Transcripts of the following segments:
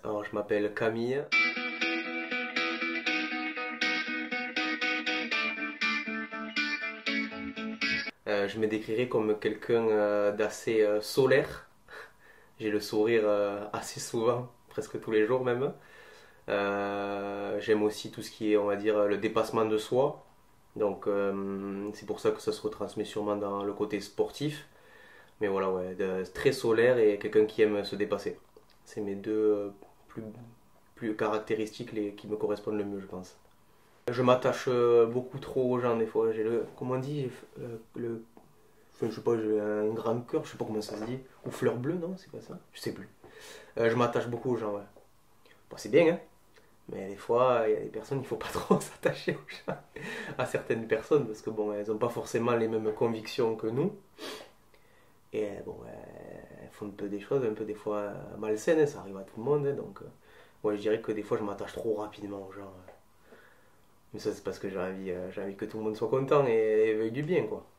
Alors, je m'appelle Camille. Je me décrirais comme quelqu'un d'assez solaire. J'ai le sourire assez souvent, presque tous les jours même. J'aime aussi tout ce qui est, on va dire, le dépassement de soi. Donc c'est pour ça que ça se retransmet sûrement dans le côté sportif. Mais voilà, ouais, très solaire et quelqu'un qui aime se dépasser. C'est mes deux plus caractéristiques qui me correspondent le mieux, je pense. Je m'attache beaucoup trop aux gens des fois. J'ai le, comment on dit, enfin, je sais pas, j'ai un grand cœur, je sais pas comment ça se dit. Ou fleur bleue, non, c'est pas ça? Je sais plus. Je m'attache beaucoup aux gens, ouais. Bon, c'est bien, hein. Mais des fois, il y a des personnes, il faut pas trop s'attacher aux gens, à certaines personnes, parce que bon, elles ont pas forcément les mêmes convictions que nous. Et bon, elles font un peu des choses, un peu des fois malsaines, hein, ça arrive à tout le monde, hein, donc ouais, je dirais que des fois je m'attache trop rapidement aux gens. Mais ça, c'est parce que j'ai envie que tout le monde soit content et veuille du bien, quoi.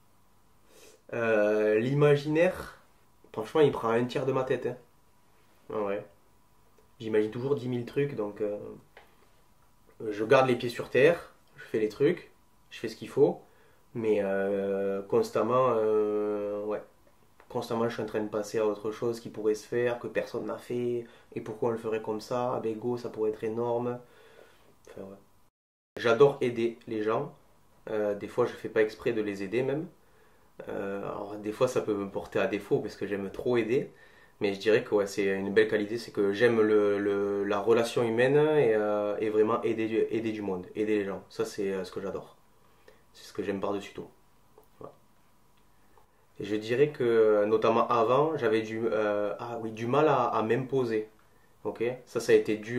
L'imaginaire, franchement, il prend un tiers de ma tête, hein. Ah ouais. J'imagine toujours 10 000 trucs, donc je garde les pieds sur terre, je fais les trucs, je fais ce qu'il faut, mais constamment, ouais, constamment je suis en train de passer à autre chose qui pourrait se faire, que personne n'a fait, et pourquoi on le ferait comme ça, ah ben go, ça pourrait être énorme. Enfin, ouais. J'adore aider les gens, des fois je fais pas exprès de les aider même. Alors des fois ça peut me porter à défaut parce que j'aime trop aider, mais je dirais que ouais, c'est une belle qualité, c'est que j'aime la relation humaine et vraiment aider du monde, aider les gens. Ça c'est ce que j'adore, c'est ce que j'aime par-dessus tout. Voilà. Et je dirais que notamment avant j'avais ah, oui, du mal à m'imposer. Ok, ça a été dû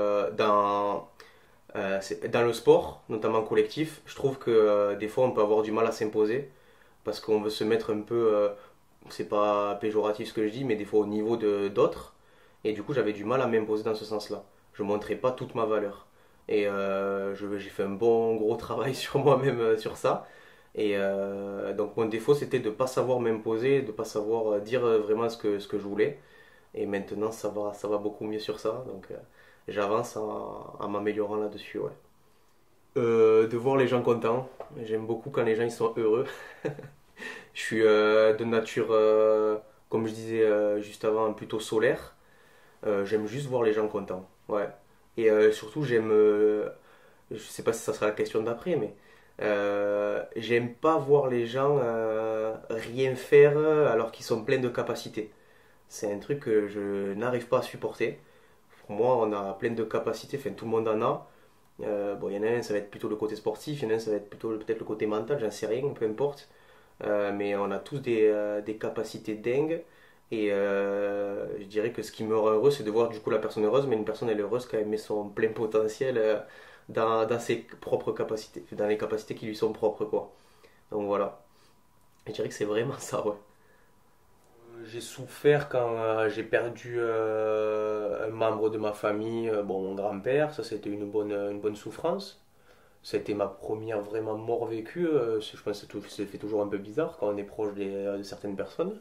dans le sport, notamment collectif. Je trouve que des fois on peut avoir du mal à s'imposer parce qu'on veut se mettre un peu, c'est pas péjoratif ce que je dis, mais des fois au niveau de d'autres. Et du coup, j'avais du mal à m'imposer dans ce sens-là. Je montrais pas toute ma valeur. Et j'ai fait un bon gros travail sur moi-même sur ça. Et donc mon défaut, c'était de pas savoir m'imposer, de pas savoir dire vraiment ce que je voulais. Et maintenant, ça va beaucoup mieux sur ça. Donc j'avance en m'améliorant là-dessus, ouais. De voir les gens contents. J'aime beaucoup quand les gens ils sont heureux. Je suis de nature, comme je disais juste avant, plutôt solaire. J'aime juste voir les gens contents. Ouais. Et surtout, je sais pas si ça sera la question d'après, mais j'aime pas voir les gens rien faire alors qu'ils sont pleins de capacités. C'est un truc que je n'arrive pas à supporter. Pour moi, on a plein de capacités, enfin tout le monde en a. Bon, il y en a un, ça va être plutôt le côté sportif, il y en a un, ça va être plutôt peut-être le côté mental, j'en sais rien, peu importe. Mais on a tous des capacités dingues. Et je dirais que ce qui me rend heureux, c'est de voir du coup la personne heureuse, mais une personne elle est heureuse quand elle met son plein potentiel dans ses propres capacités, dans les capacités qui lui sont propres, quoi. Donc voilà. Je dirais que c'est vraiment ça, ouais. J'ai souffert quand j'ai perdu un membre de ma famille, bon, mon grand-père, ça c'était une bonne souffrance. Ça a été ma première vraiment mort vécue. Je pense que ça fait toujours un peu bizarre quand on est proche de certaines personnes.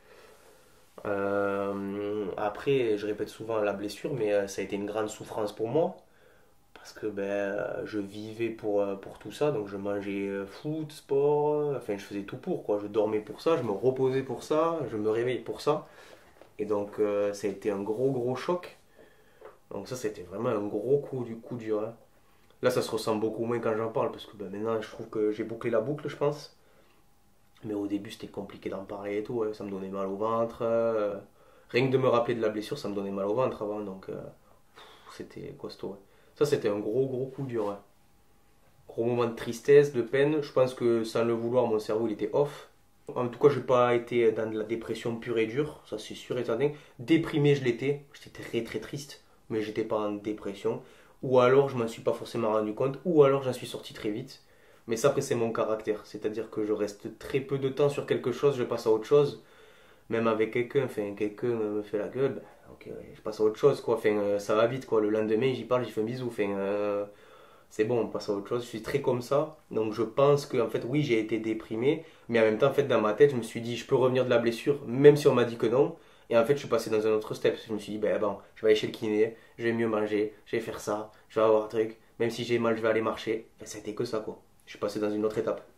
Après, je répète souvent la blessure, mais ça a été une grande souffrance pour moi. Parce que ben, je vivais pour tout ça, donc je mangeais foot, sport, enfin je faisais tout pour quoi. Je dormais pour ça, je me reposais pour ça, je me réveillais pour ça. Et donc ça a été un gros choc. Donc ça, c'était vraiment un gros coup dur, hein. Là, ça se ressent beaucoup moins quand j'en parle, parce que ben, maintenant, je trouve que j'ai bouclé la boucle, je pense. Mais au début, c'était compliqué d'en parler et tout, ouais. Ça me donnait mal au ventre. Rien que de me rappeler de la blessure, ça me donnait mal au ventre avant, donc c'était costaud, ouais. Ça, c'était un gros coup dur, ouais. Gros moment de tristesse, de peine. Je pense que sans le vouloir, mon cerveau, il était off. En tout cas, je n'ai pas été dans de la dépression pure et dure, ça c'est sûr et certain. Déprimé, je l'étais. J'étais très triste, mais j'étais pas en dépression. Ou alors, je m'en suis pas forcément rendu compte, ou alors j'en suis sorti très vite. Mais ça, après, c'est mon caractère. C'est-à-dire que je reste très peu de temps sur quelque chose, je passe à autre chose. Même avec quelqu'un, enfin, quelqu'un me fait la gueule, ben, ok, ouais, je passe à autre chose, quoi. Enfin, ça va vite, quoi. Le lendemain, j'y parle, j'y fais un bisou. Enfin, c'est bon, on passe à autre chose. Je suis très comme ça. Donc, je pense que, en fait, oui, j'ai été déprimé. Mais en même temps, en fait, dans ma tête, je me suis dit, je peux revenir de la blessure, même si on m'a dit que non. Et en fait, je suis passé dans un autre step. Je me suis dit, ben bon, je vais aller chez le kiné, je vais mieux manger, je vais faire ça, je vais avoir un truc. Même si j'ai mal, je vais aller marcher. Ben, ça a été que ça, quoi. Je suis passé dans une autre étape.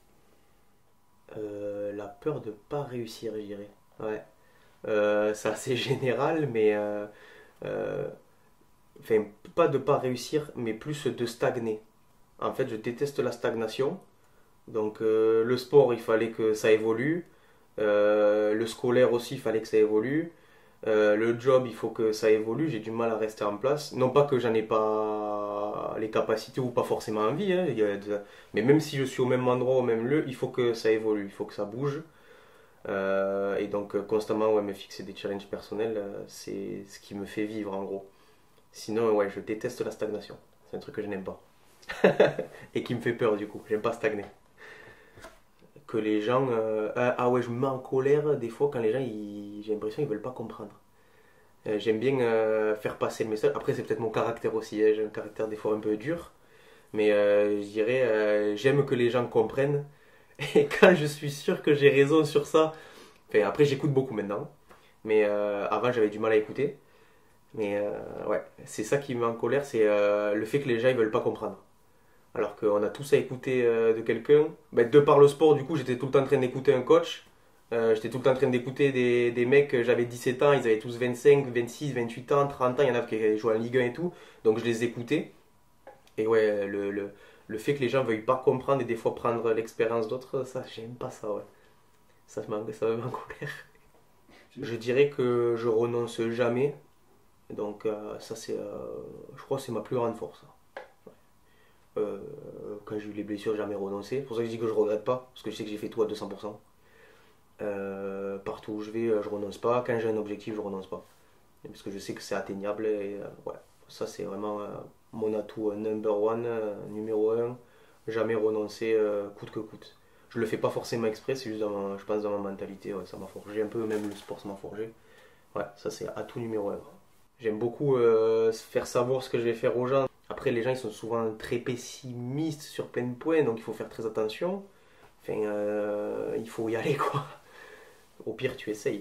La peur de pas réussir, je dirais. Ouais. C'est assez général, mais euh, enfin, pas de pas réussir, mais plus de stagner. En fait, je déteste la stagnation. Donc, le sport, il fallait que ça évolue. Le scolaire aussi, il fallait que ça évolue. Le job, il faut que ça évolue. J'ai du mal à rester en place. Non pas que j'en ai pas les capacités ou pas forcément envie, hein. Mais même si je suis au même endroit, au même lieu, il faut que ça évolue, il faut que ça bouge. Et donc, constamment, ouais, me fixer des challenges personnels, c'est ce qui me fait vivre en gros. Sinon, ouais, je déteste la stagnation. C'est un truc que je n'aime pas. Et qui me fait peur du coup. J'aime pas stagner. Que les gens. Ah ouais, je me mets en colère des fois quand les gens, j'ai l'impression qu'ils veulent pas comprendre. J'aime bien faire passer le message. Après, c'est peut-être mon caractère aussi, hein. J'ai un caractère des fois un peu dur. Mais je dirais, j'aime que les gens comprennent. Et quand je suis sûr que j'ai raison sur ça. Enfin, après, j'écoute beaucoup maintenant. Mais avant, j'avais du mal à écouter. Mais ouais, c'est ça qui me met en colère, c'est le fait que les gens ils veulent pas comprendre. Alors qu'on a tous à écouter de quelqu'un. Ben, de par le sport, du coup, j'étais tout le temps en train d'écouter un coach. J'étais tout le temps en train d'écouter des mecs, j'avais 17 ans, ils avaient tous 25, 26, 28 ans, 30 ans, il y en a qui jouaient en Ligue 1 et tout. Donc je les écoutais. Et ouais, le fait que les gens veuillent pas comprendre et des fois prendre l'expérience d'autres, ça, j'aime pas ça, ouais. Ça me met en colère. Je dirais que je renonce jamais. Donc ça, je crois que c'est ma plus grande force, ça. Euh, Quand j'ai eu les blessures, j'ai jamais renoncé. C'est pour ça que je dis que je regrette pas, parce que je sais que j'ai fait tout à 200%. Partout où je vais, je renonce pas. Quand j'ai un objectif, je renonce pas. Parce que je sais que c'est atteignable. Et ouais, ça c'est vraiment mon atout number one, numéro un. Jamais renoncer coûte que coûte. Je le fais pas forcément exprès, c'est juste je pense dans ma mentalité. Ouais, ça m'a forgé un peu, même le sport ça m'a forgé. Ouais, ça c'est atout numéro un. J'aime beaucoup faire savoir ce que je vais faire aux gens. Après, les gens ils sont souvent très pessimistes sur plein de points, donc il faut faire très attention. Enfin, il faut y aller quoi. Au pire, tu essayes.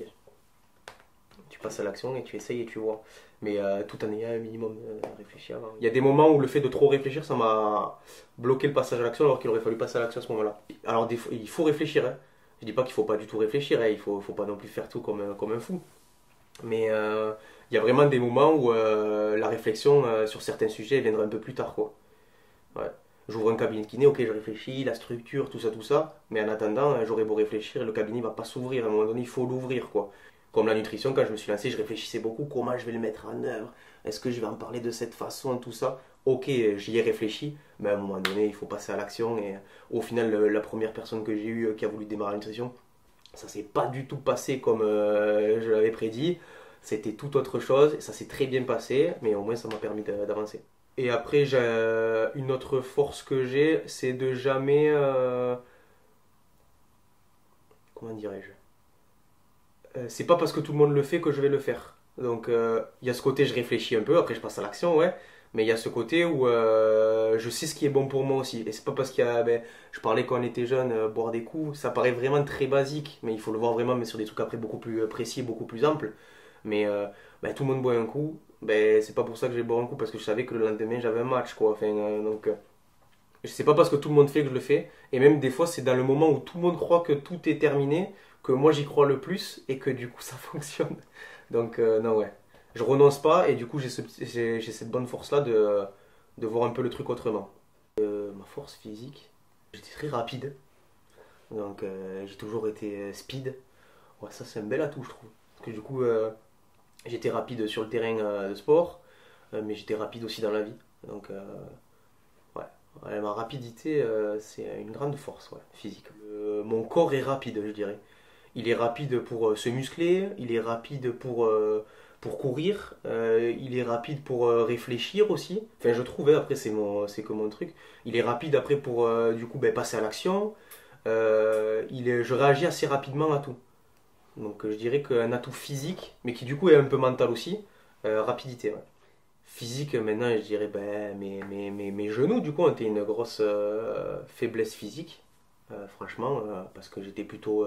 Tu passes à l'action et tu essayes et tu vois. Mais tout en ayant un minimum réfléchi avant. Il y a des moments où le fait de trop réfléchir, ça m'a bloqué le passage à l'action alors qu'il aurait fallu passer à l'action à ce moment-là. Alors, des fois, il faut réfléchir, hein. Je dis pas qu'il faut pas du tout réfléchir, hein. Faut pas non plus faire tout comme un fou. Mais il y a vraiment des moments où la réflexion sur certains sujets viendra un peu plus tard, quoi. Ouais. J'ouvre un cabinet de kiné, ok, je réfléchis, la structure, tout ça. Mais en attendant, j'aurais beau réfléchir, le cabinet va pas s'ouvrir. À un moment donné, il faut l'ouvrir, quoi. Comme la nutrition, quand je me suis lancé, je réfléchissais beaucoup. Comment je vais le mettre en œuvre? Est-ce que je vais en parler de cette façon, tout ça? Ok, j'y ai réfléchi, mais à un moment donné, il faut passer à l'action. Et au final, la première personne que j'ai eue qui a voulu démarrer la nutrition, ça s'est pas du tout passé comme je l'avais prédit. C'était tout autre chose. Et ça s'est très bien passé, mais au moins ça m'a permis d'avancer. Et après, une autre force que j'ai, c'est de jamais. Comment dirais-je? C'est pas parce que tout le monde le fait que je vais le faire. Donc, il y a ce côté, je réfléchis un peu, après je passe à l'action, ouais. Mais il y a ce côté où je sais ce qui est bon pour moi aussi. Et c'est pas parce qu'il y a. Ben, je parlais quand on était jeune, boire des coups, ça paraît vraiment très basique, mais il faut le voir vraiment, mais sur des trucs après beaucoup plus précis, beaucoup plus amples. Mais ben, tout le monde boit un coup, ben, c'est pas pour ça que je vais boire un coup, parce que je savais que le lendemain j'avais un match, quoi. Enfin, donc, c'est pas parce que tout le monde fait que je le fais. Et même des fois, c'est dans le moment où tout le monde croit que tout est terminé, que moi j'y crois le plus, et que du coup ça fonctionne. Donc, non, ouais. Je renonce pas, et du coup, j'ai cette bonne force-là de voir un peu le truc autrement. Ma force physique, j'étais très rapide. Donc, j'ai toujours été speed. Ouais, ça, c'est un bel atout, je trouve. Parce que du coup, j'étais rapide sur le terrain de sport, mais j'étais rapide aussi dans la vie. Donc, ouais. Ouais, ma rapidité, c'est une grande force, ouais, physique. Mon corps est rapide, je dirais. Il est rapide pour se muscler, il est rapide pour courir, il est rapide pour réfléchir aussi. Enfin, je trouve, hein, après, c'est que mon truc. Il est rapide après pour, du coup, ben, passer à l'action. Je réagis assez rapidement à tout. Donc, je dirais qu'un atout physique, mais qui du coup est un peu mental aussi, rapidité, ouais. Physique, maintenant, je dirais, ben, mes genoux, du coup, ont été une grosse faiblesse physique, franchement, parce que j'étais plutôt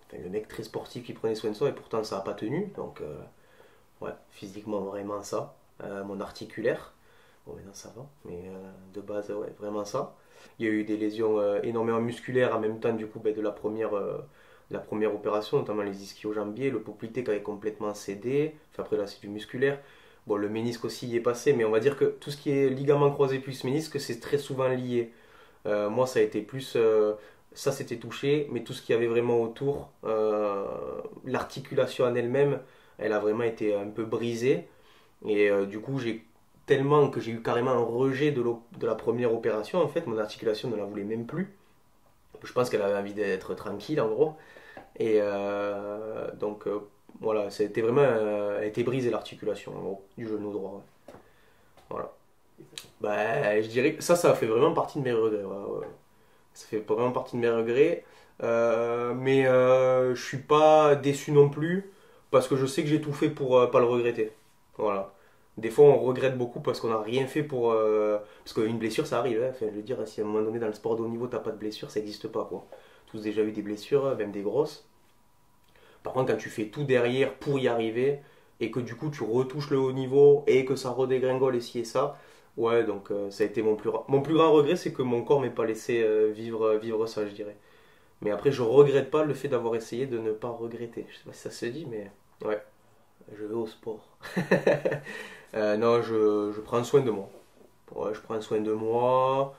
enfin, le mec très sportif qui prenait soin de soi et pourtant ça n'a pas tenu. Donc ouais, physiquement vraiment ça. Mon articulaire, bon maintenant ça va, mais de base ouais, vraiment ça. Il y a eu des lésions énormément musculaires en même temps du coup ben, de la première opération, notamment les ischio-jambiers, le poplité qui avait complètement cédé. Enfin, après là c'est du musculaire. Bon, le ménisque aussi y est passé, mais on va dire que tout ce qui est ligament croisé plus ménisque, c'est très souvent lié. Moi, ça a été plus. Ça, c'était touché, mais tout ce qu'il y avait vraiment autour, l'articulation en elle-même, elle a vraiment été un peu brisée. Et du coup, j'ai tellement que j'ai eu carrément un rejet de la première opération. En fait, mon articulation ne la voulait même plus. Je pense qu'elle avait envie d'être tranquille, en gros. Et donc, voilà, ça a été vraiment. Elle a été brisée, l'articulation, en gros, du genou droit. Ouais. Voilà. Bah, je dirais que ça a fait vraiment partie de mes regrets. Ouais, ouais. Ça fait vraiment partie de mes regrets. Mais je suis pas déçu non plus parce que je sais que j'ai tout fait pour pas le regretter. Voilà. Des fois, on regrette beaucoup parce qu'on n'a rien fait pour. Parce qu'une blessure, ça arrive. Hein. Enfin, je veux dire, si à un moment donné dans le sport de haut niveau, t'as pas de blessure, ça n'existe pas, quoi. Tous déjà eu des blessures, même des grosses. Par contre, quand tu fais tout derrière pour y arriver et que du coup tu retouches le haut niveau et que ça redégringole et ci et ça, ouais, donc ça a été mon plus grand regret, c'est que mon corps m'ait pas laissé vivre ça, je dirais. Mais après, je regrette pas le fait d'avoir essayé de ne pas regretter. Je sais pas si ça se dit, mais ouais, je vais au sport. Non, je prends soin de moi. Ouais, je prends soin de moi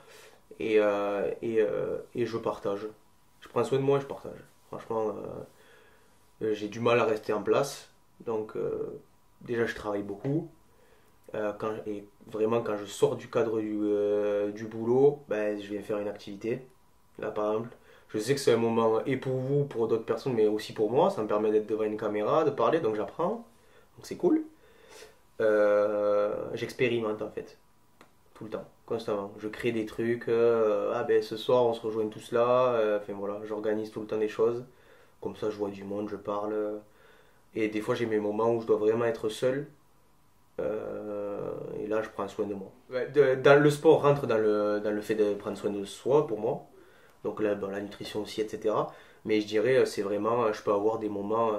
et je partage. Je prends soin de moi et je partage. Franchement, j'ai du mal à rester en place. Donc, déjà, je travaille beaucoup. Et vraiment, quand je sors du cadre du boulot, ben, je viens faire une activité. Là, par exemple, je sais que c'est un moment, et pour vous, pour d'autres personnes, mais aussi pour moi. Ça me permet d'être devant une caméra, de parler, donc j'apprends. Donc, c'est cool. J'expérimente, en fait. Tout le temps, constamment. Je crée des trucs. Ah ben, ce soir, on se rejoint tous là. Enfin, voilà, j'organise tout le temps des choses. Comme ça, je vois du monde, je parle. Et des fois, j'ai mes moments où je dois vraiment être seul. Et là, je prends soin de moi. Ouais, le sport rentre dans le fait de prendre soin de soi pour moi. Donc là, bon, la nutrition aussi, etc. Mais je dirais, c'est vraiment, je peux avoir des moments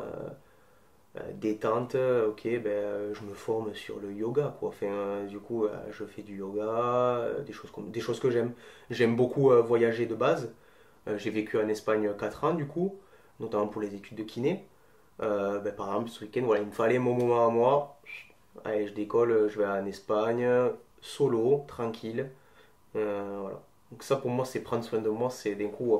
détente. Ok, ben, je me forme sur le yoga, quoi. Enfin, du coup, je fais du yoga, des choses que j'aime. J'aime beaucoup voyager de base. J'ai vécu en Espagne 4 ans, du coup, notamment pour les études de kiné. Ben, par exemple, ce week-end, voilà, il me fallait mon moment à moi. Allez, je décolle, je vais en Espagne, solo, tranquille. Voilà. Donc ça pour moi c'est prendre soin de moi, c'est d'un coup,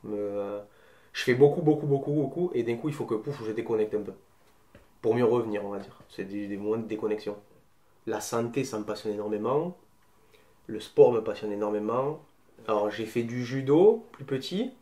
je fais beaucoup, et d'un coup il faut que pouf, je déconnecte un peu. Pour mieux revenir, on va dire. C'est des moments de déconnexion. La santé, ça me passionne énormément. Le sport me passionne énormément. Alors j'ai fait du judo plus petit.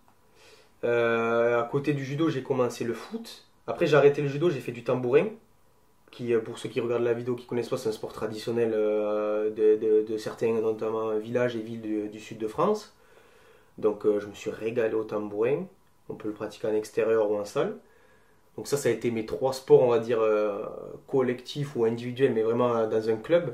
À côté du judo, j'ai commencé le foot. Après j'ai arrêté le judo, j'ai fait du tambourin qui, pour ceux qui regardent la vidéo qui connaissent pas, c'est un sport traditionnel de certains, notamment villages et villes du sud de France. Donc je me suis régalé au tambourin. On peut le pratiquer en extérieur ou en salle. Donc ça a été mes trois sports, on va dire, collectifs ou individuels, mais vraiment dans un club.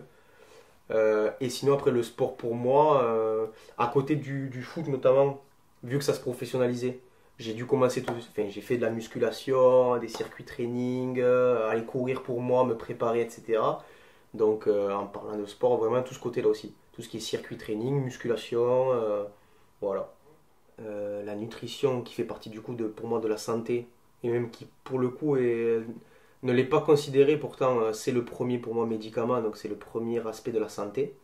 Et sinon, après, le sport pour moi, à côté du foot notamment, vu que ça se professionnalisait, j'ai dû commencer tout. Enfin, j'ai fait de la musculation, des circuits training, aller courir pour moi, me préparer, etc. Donc, en parlant de sport, vraiment tout ce côté-là aussi. Tout ce qui est circuit training, musculation, voilà. La nutrition qui fait partie du coup pour moi de la santé, et même qui pour le coup ne l'est pas considéré, pourtant c'est le premier pour moi médicament, donc c'est le premier aspect de la santé.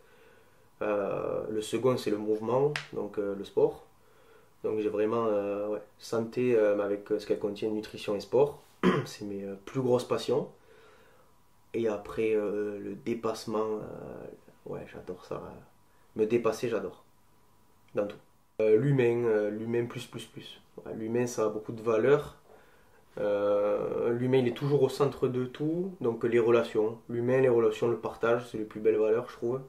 Le second c'est le mouvement, donc le sport. Donc j'ai vraiment ouais, santé avec ce qu'elle contient, nutrition et sport. C'est mes plus grosses passions. Et après le dépassement, ouais j'adore ça. Me dépasser j'adore, dans tout. L'humain plus. Ouais, l'humain ça a beaucoup de valeur. L'humain il est toujours au centre de tout, donc les relations. L'humain, les relations, le partage, c'est les plus belles valeurs je trouve.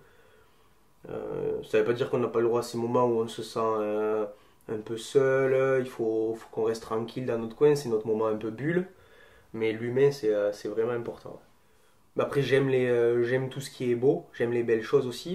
Ça veut pas dire qu'on n'a pas le droit à ces moments où on se sent un peu seul, faut qu'on reste tranquille dans notre coin, c'est notre moment un peu bulle, mais l'humain c'est vraiment important. Mais après j'aime tout ce qui est beau, j'aime les belles choses aussi,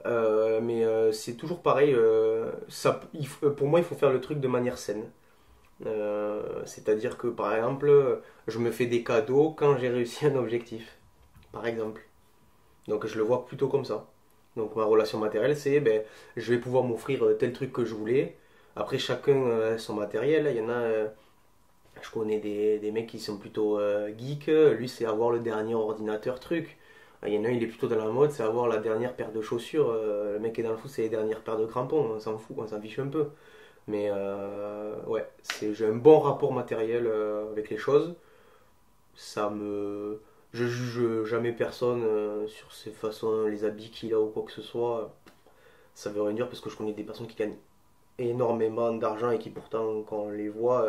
mais c'est toujours pareil, pour moi il faut faire le truc de manière saine. C'est-à-dire que par exemple, je me fais des cadeaux quand j'ai réussi un objectif, par exemple. Donc je le vois plutôt comme ça. Donc ma relation matérielle, c'est ben, je vais pouvoir m'offrir tel truc que je voulais. Après, chacun a son matériel. Il y en a, je connais des mecs qui sont plutôt geeks. Lui, c'est avoir le dernier ordinateur truc. Il y en a un, il est plutôt dans la mode, c'est avoir la dernière paire de chaussures. Le mec qui est dans le foot, c'est les dernières paires de crampons. On s'en fout, on s'en fiche un peu. Mais ouais, j'ai un bon rapport matériel avec les choses. Ça me. Je juge jamais personne sur ses façons, les habits qu'il a ou quoi que ce soit. Ça veut rien dire parce que je connais des personnes qui gagnent énormément d'argent et qui pourtant, quand on les voit,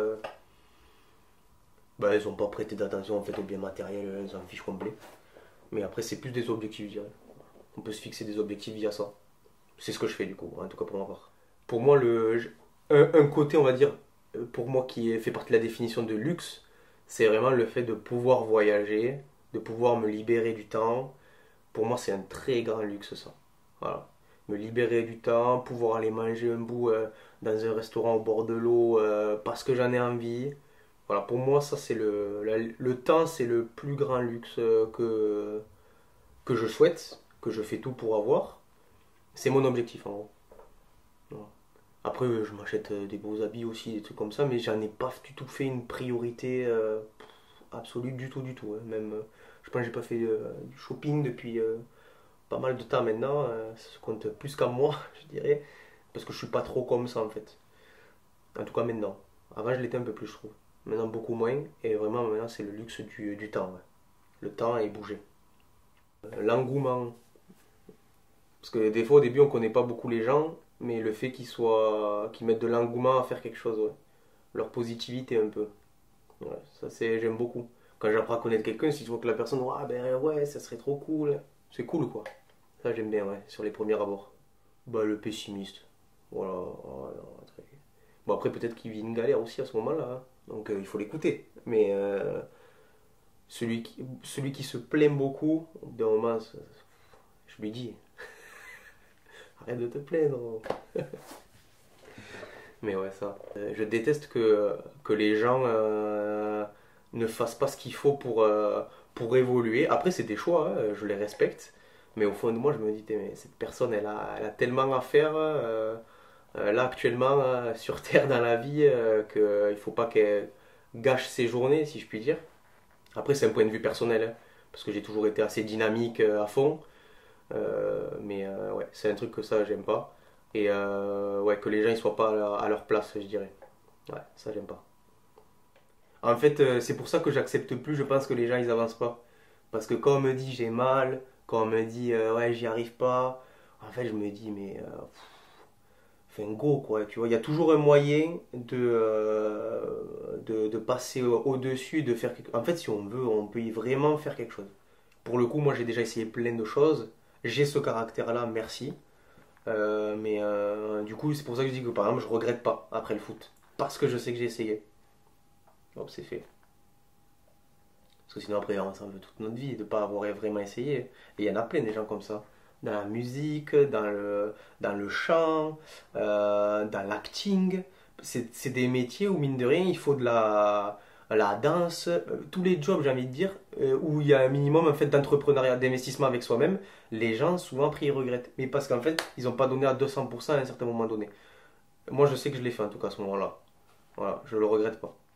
bah, elles n'ont pas prêté d'attention en fait au bien matériel, elles s'en fichent complet. Mais après, c'est plus des objectifs, je dirais. On peut se fixer des objectifs via ça. C'est ce que je fais du coup, en tout cas pour ma part. Pour moi, un côté, on va dire, pour moi qui fait partie de la définition de luxe, c'est vraiment le fait de pouvoir voyager, de pouvoir me libérer du temps. Pour moi, c'est un très grand luxe ça. Voilà. Me libérer du temps, pouvoir aller manger un bout dans un restaurant au bord de l'eau parce que j'en ai envie. Voilà, pour moi, ça c'est le temps, c'est le plus grand luxe que je souhaite, que je fais tout pour avoir. C'est mon objectif en gros. Voilà. Après, je m'achète des beaux habits aussi, des trucs comme ça, mais j'en ai pas du tout fait une priorité absolue du tout, du tout. Hein. Même, je pense que j'ai pas fait du shopping depuis pas mal de temps maintenant. Ça compte plus qu'à moi, je dirais, parce que je suis pas trop comme ça en fait. En tout cas maintenant. Avant, je l'étais un peu plus, je trouve. Maintenant, beaucoup moins. Et vraiment, maintenant, c'est le luxe du temps. Ouais. Le temps et bouger. L'engouement. Parce que des fois, au début, on connaît pas beaucoup les gens, mais le fait qu'ils mettent de l'engouement à faire quelque chose, ouais. Leur positivité un peu. Ouais, ça, j'aime beaucoup. Quand j'apprends à connaître quelqu'un, si je vois que la personne, ah ben ouais, ça serait trop cool. C'est cool, quoi. Ça, j'aime bien, ouais, sur les premiers abords. Bah, le pessimiste. Voilà. Voilà, très- Bon, après, peut-être qu'il vit une galère aussi à ce moment-là. Hein. Donc, il faut l'écouter. Mais celui qui se plaint beaucoup, au bout d'un moment, je lui dis, arrête de te plaindre. Mais ouais, ça. Je déteste que les gens ne fassent pas ce qu'il faut pour évoluer. Après, c'est des choix, hein, je les respecte. Mais au fond de moi, je me dis, mais cette personne, elle a tellement à faire là actuellement sur Terre dans la vie qu'il ne faut pas qu'elle gâche ses journées, si je puis dire. Après, c'est un point de vue personnel, hein, parce que j'ai toujours été assez dynamique à fond. Mais ouais, c'est un truc que ça, j'aime pas. Et ouais, que les gens ils soient pas à leur place, je dirais. Ouais, ça, j'aime pas. En fait, c'est pour ça que j'accepte plus, je pense que les gens ils avancent pas. Parce que quand on me dit j'ai mal, quand on me dit ouais, j'y arrive pas, en fait, je me dis, mais enfin, go quoi, tu vois. Il y a toujours un moyen de passer au-dessus, de faire quelque... En fait, si on veut, on peut y vraiment faire quelque chose. Pour le coup, moi j'ai déjà essayé plein de choses. J'ai ce caractère-là, merci. Mais du coup, c'est pour ça que je dis que par exemple, je regrette pas après le foot. Parce que je sais que j'ai essayé. Hop, c'est fait. Parce que sinon, après, on s'en veut toute notre vie de ne pas avoir vraiment essayé. Et il y en a plein des gens comme ça. Dans la musique, dans le chant, dans l'acting. C'est des métiers où, mine de rien, il faut de la danse, tous les jobs, j'ai envie de dire, où il y a un minimum en fait, d'entrepreneuriat, d'investissement avec soi-même. Les gens, souvent, après, ils regrettent. Mais parce qu'en fait, ils n'ont pas donné à 200% à un certain moment donné. Moi, je sais que je l'ai fait, en tout cas, à ce moment-là. Voilà, je le regrette pas.